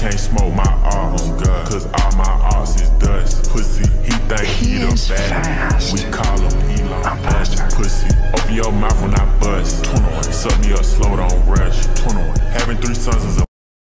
can't smoke my ops, cause all my ops is dust. Pussy, he think he the baddest. We call him Elon Musk. Pussy, open your mouth when I bust. Suck me up slow, don't rush. Having 3 sons is a